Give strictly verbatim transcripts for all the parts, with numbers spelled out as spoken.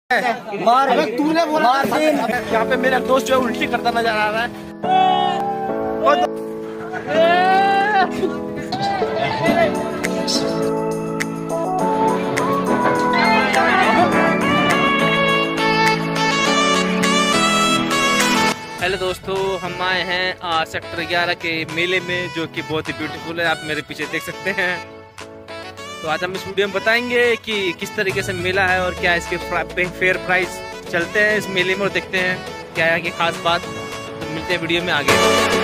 मार तूने बोला यहाँ पे मेरा दोस्त जो है उल्टी करता नजर आ रहा है। हेलो दोस्तों, हम आए हैं आ, सेक्टर ग्यारह के मेले में, जो कि बहुत ही ब्यूटीफुल है। आप मेरे पीछे देख सकते हैं। तो आज हम इस वीडियो में बताएंगे कि किस तरीके से मेला है और क्या इसके फेयर प्राइस चलते हैं इस मेले में, और देखते हैं क्या है कि खास बात। तो मिलते हैं वीडियो में आगे।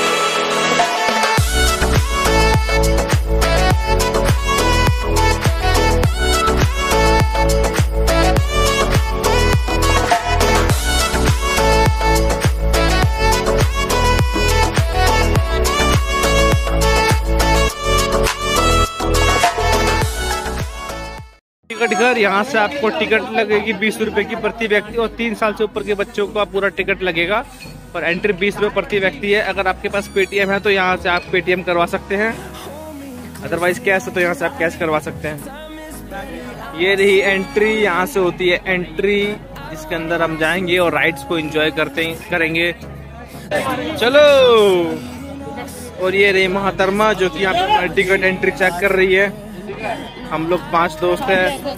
टिकट घर, यहाँ से आपको टिकट लगेगी बीस रुपए की प्रति व्यक्ति, और तीन साल से ऊपर के बच्चों का पूरा टिकट लगेगा। और एंट्री बीस रुपए प्रति व्यक्ति है। अगर आपके पास पेटीएम है तो यहाँ से आप पेटीएम करवा सकते हैं, अदरवाइज कैश है तो यहाँ से आप कैश करवा सकते हैं। ये रही एंट्री, यहाँ से होती है एंट्री, जिसके अंदर हम जाएंगे और राइड्स को एंजॉय करते करेंगे। चलो। और ये रही महातरमा, जो कि यहाँ पे टिकट एंट्री चेक कर रही है। हम लोग पांच दोस्त हैं।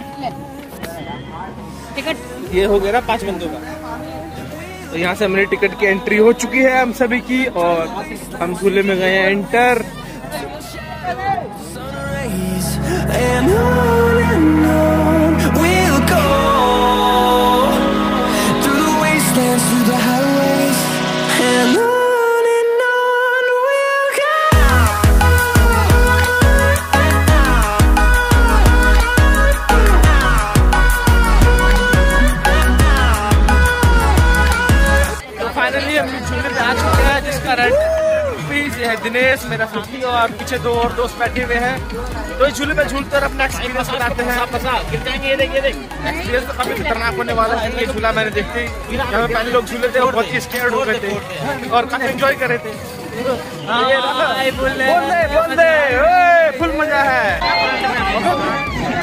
टिकट ये हो गया ना पांच बंदों का। तो यहाँ से हमारी टिकट की एंट्री हो चुकी है हम सभी की, और हम झूले में गए हैं एंटर। दिनेश, मेरा साथी, और पीछे दो और दोस्त बैठे हुए हैं। तो इस झूले पे झूलते और अपना एक्सपीरियंस बताते हैं। एक्सपीरियंस तो काफी खतरनाक होने वाला है। ये झूला मैंने देखते ही, यहाँ पे पहले लोग झूले थे और बहुत ही स्कैर्ड हो गए थे और काफी एंजॉय कर रहे थे। बोल दे, बोल दे, फुल मजा है।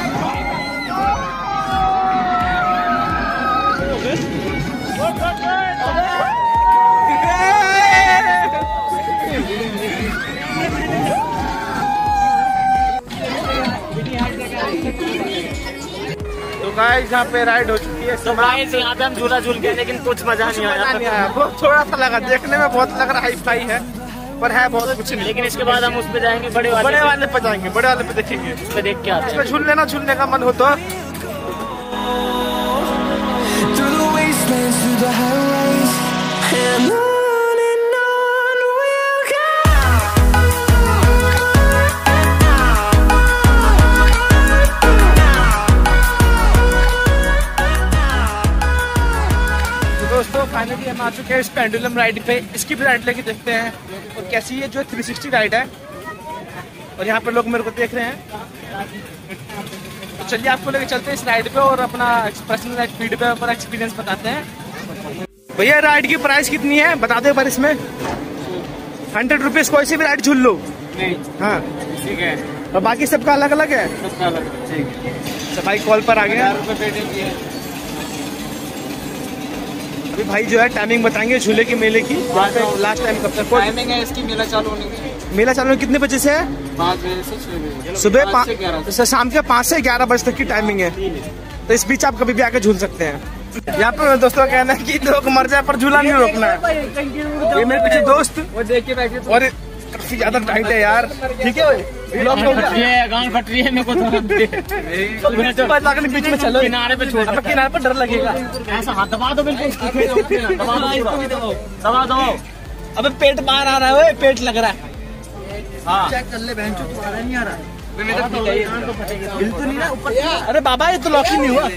तो गाइस यहाँ पे राइड हो चुकी है। तो गाइस यहाँ पे हम झूला झूल गए, लेकिन कुछ मजा नहीं आया। नहीं आया, बहुत थोड़ा सा लगा, देखने में बहुत लग रहा हाई फाई है, पर है बहुत कुछ नहीं। लेकिन इसके बाद हम उस पे जाएंगे, बड़े वाले बड़े वाले पे जाएंगे, बड़े वाले पे देखेंगे। उस पे देख के आते हैं। इसमें झूल लेना, झूलने का मन हो तो। दोस्तों फाइनली हम आ चुके हैं इस पेंडुलम राइड पे। इसकी भी राइड लेके देखते हैं और कैसी है, जो थ्री सिक्सटी राइड है। और यहाँ पे लोग मेरे को देख रहे हैं, तो चलिए आपको लेके चलते हैं इस राइड पे और अपना पर्सनल फीडबैक और एक्सपीरियंस बताते हैं। भैया राइड की प्राइस कितनी है बता दो एक बार। इसमें हंड्रेड रुपीज कोई सी भी राइड झूल लो। नहीं, हाँ ठीक है। और बाकी सबका अलग अलग है। सबका अलग है, ठीक है। तो भाई कॉल पर आ गया। अभी भाई जो है टाइमिंग बताएंगे झूले की, मेले की। लास्ट टाइम कब तक टाइमिंग है इसकी मेला चालू होने की? मेला चालू कितने बजे से है? पाँच बजे से छह बजे, सुबह पाँच से शाम के पाँच से ग्यारह बजे तक की टाइमिंग है। तो इस बीच आप कभी भी आके झूल सकते हैं। यहाँ पर दोस्तों का कहना है कि लोग मर जाए पर झूला नहीं रोकना है। ये मेरे पीछे दोस्त वो देख के बैठे, और काफी ज्यादा टाइट है यार। ठीक है गांव फट रही है मेरे को तो बीच में चलो, किनारे पे छोड़, किनारे पर डर लगेगा। ऐसा हाथ दबा दो, बिल्कुल दबा दो। अबे पेट बाहर आ रहा है, पेट लग रहा है। हाँ चेक कर ले बहन, तुम्हारा नहीं आ रहा। बिल्कुल नहीं ना ऊपर। अरे बाबा ये तो लॉक ही नहीं हुआ।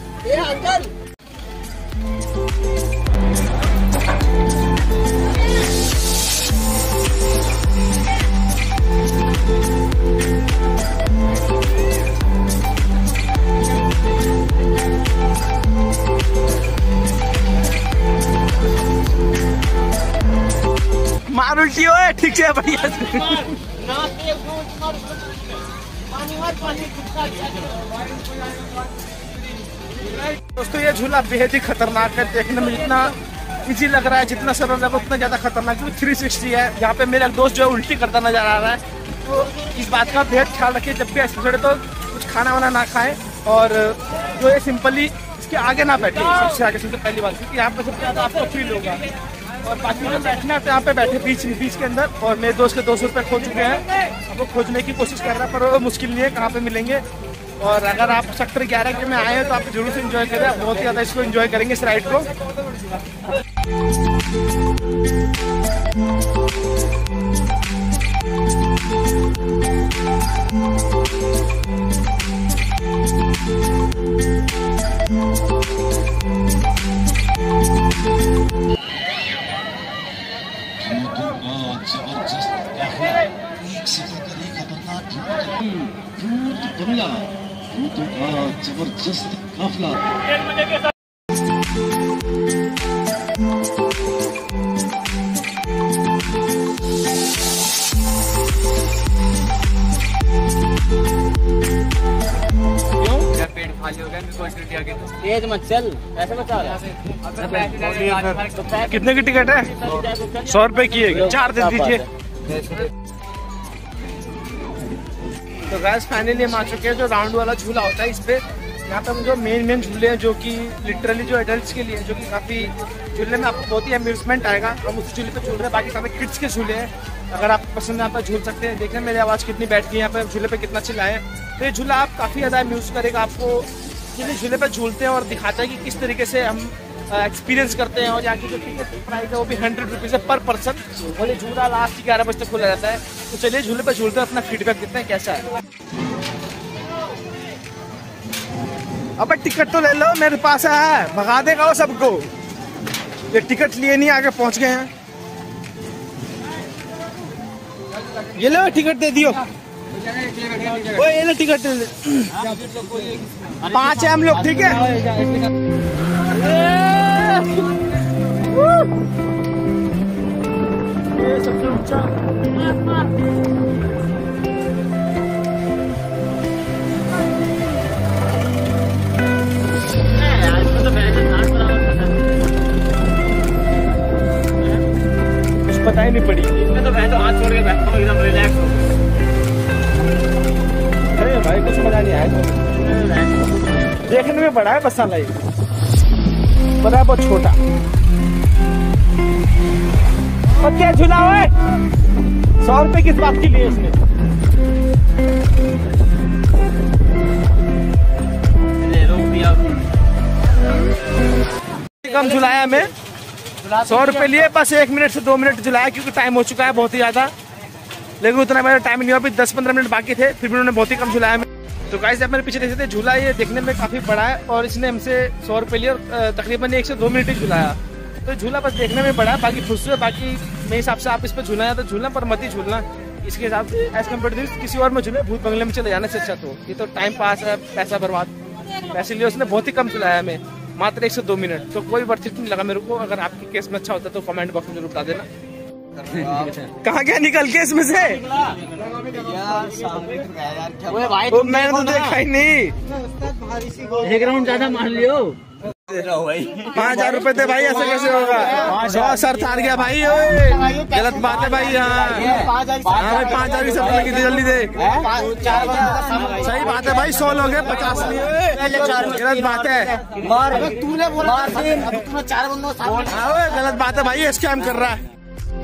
मार उल्टी हो ठीक से बढ़िया से। दोस्तों ये झूला बेहद ही खतरनाक है, देखने में जितना इजी लग रहा है, जितना सरल लगा उतना ज्यादा खतरनाक, क्योंकि थ्री सिक्सटी है। यहाँ पे मेरा दोस्त जो है उल्टी करता नजर आ रहा है, तो इस बात का बेहद ख्याल रखिए जब भी ऐसे चढ़े तो कुछ खाना वाना ना खाएं, और जो है सिंपली इसके आगे ना बैठे, सबसे आगे सबसे पहली बात, क्योंकि यहाँ पे सबसे ज्यादा आपको फील होगा। और बाकी जो बैठना है तो यहाँ पे बैठे बीच बीच के अंदर। और मेरे दोस्त के दो सौ रुपये खो चुके हैं, अब वो खोजने की कोशिश कर रहा है, पर वो मुश्किल नहीं है, कहाँ पे मिलेंगे। और अगर आप सेक्टर ग्यारह के में आए हैं तो आप जरूर से एंजॉय करें, बहुत ही ज़्यादा इसको एंजॉय करेंगे इस राइड को। जबरदस्त काफिला। पेट खाली हो गया, तेज मत चल, ऐसे बचा रहा है। कितने की टिकट है? सौ रुपए की है, चार दे दीजिए। तो गाइस फाइनली हम आ चुके हैं जो राउंड वाला झूला होता है इस पे। यहाँ पे जो मेन मेन झूले हैं जो कि लिटरली जो एडल्ट्स के लिए, जो कि काफ़ी झूलने में आपको बहुत ही अम्यूजमेंट आएगा, हम उस झूले पे झूल रहे हैं। बाकी सारे किड्स के झूले हैं, अगर आपको पसंद है आप झूल सकते हैं। देखें मेरी आवाज़ कितनी बैठ गई यहाँ पे, झूले पे कितना चिल्लाए। तो ये झूला आप काफ़ी ज़्यादा अम्यूज करेगा आपको, ये झूले पे झूलते हैं और दिखाता है कि किस तरीके से हम एक्सपीरियंस करते हैं। और यहाँ की जो टिकट प्राइस है वो भी हंड्रेड रुपीज़ है पर पर्सन, और ये झूला लास्ट ग्यारह बजे तक खुला रहता है। तो चलिए झूले पे झूलते हैं, अपना फीडबैक देते हैं कैसा है। अब टिकट तो ले लो, मेरे पास है, भगा देगा वो सबको। ये टिकट लिए नहीं, आगे पहुंच गए हैं। ये लो टिकट दे दियो, वो ये लो टिकट दे दे। पांच है हम लोग, ठीक है। ये सबसे ऊंचा पता ही नहीं पड़ी, इसमें तो मैं तो हाथ छोड़ के बैठता हूँ एकदम रिलैक्स हो। अरे भाई कुछ मजा नहीं आया, देखने में बड़ा है बस, साला बड़ा है बहुत छोटा। और क्या झूला है, सौ रुपए किस बात के लिए इसमें? कम झुलाया हमें, सौ रुपए लिए, बस एक मिनट से दो मिनट झुलाया क्योंकि टाइम हो चुका है बहुत ही ज्यादा। लेकिन उतना मेरा टाइम नहीं हुआ, अभी दस पंद्रह मिनट बाकी थे, फिर भी उन्होंने बहुत ही कम झुलाया। तो गाइस आप मेरे पीछे देख सकते हैं, झूला ये देखने में काफी बड़ा है और इसने हमसे सौ रुपए लिए और तकरीबन एक से दो मिनट ही झुलाया। तो झूला बस देखने में बड़ा है, बाकी खुश है। बाकी मेरे हिसाब से आप इस पर झूलना है तो झूलना, पर मत ही झूलना इसके हिसाब से एज कम्पेयर टू किसी और में झूले, भूत बंगले में चले जाने से अच्छा। तो ये तो टाइम पास है, पैसा बर्बाद, पैसे लिए उसने बहुत ही कम झुलाया हमें, मात्र एक से दो मिनट। तो कोई वर्थ इट नहीं लगा मेरे को। अगर आपके केस में अच्छा होता तो कमेंट बॉक्स में जरूर बता देना। कहाँ गया निकल के इसमें से? वो मैंने तो देखा ही नहीं। एक राउंड ज्यादा मान लियो, पाँच हजार रुपए थे भाई, ऐसे कैसे होगा? सौ सर थार गया भाई, गलत बात है भाई। हाँ पाँच हजार की सब लगी थी, जल्दी दे। सही बात है भाई, सौ लोग हैं, पचास नहीं, गलत बात है। तूने बोला तूने चार बंदों, गलत बात है भाई, स्कैम कर रहा है।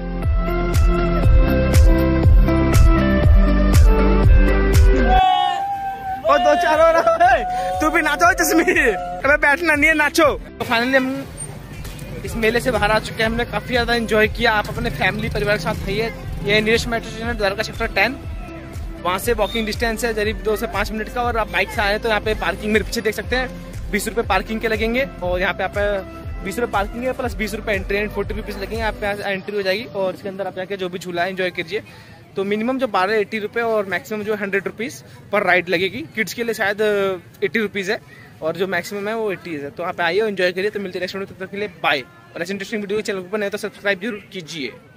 और दो चार हो रहा है, तू भी नाचो चश्मे, कभी बैठना नहीं है, नाचो। तो फाइनली हम इस मेले से बाहर आ चुके हैं, हमने काफी ज्यादा एंजॉय किया। आप अपने फैमिली परिवार के साथ आइए, ये नियरेस्ट मेट्रो स्टेशन है द्वारका सेक्टर टेन, वहाँ से वॉकिंग डिस्टेंस है करीब दो से पाँच मिनट का। और आप बाइक से आए तो यहाँ पे पार्किंग मेरे पीछे देख सकते हैं, बीस रुपए पार्किंग के लगेंगे। और यहाँ पे आप बीस रुपए पार्किंग है प्लस बीस रुपए एंट्री एंड फोर्टी रुपीज लगेंगे, आप यहाँ एंट्री हो जाएगी। और इसके अंदर आप जाके जो भी झूला है एंजॉय कीजिए। तो मिनिमम जो बारह एट्टी रुपये और मैक्सिमम जो हंड्रेड रुपीज़ पर राइड लगेगी। किड्स के लिए शायद एट्टी रुपीज़ है और जो मैक्सिमम है वो एट्टी है। तो यहाँ पे आइए एंजॉय करिए। तो मिलते हैं नेक्स्ट वीडियो, तब तक के लिए बाय। और ऐसे इंटरेस्टिंग वीडियो चैनल पर नहीं तो सब्सक्राइब जरूर कीजिए।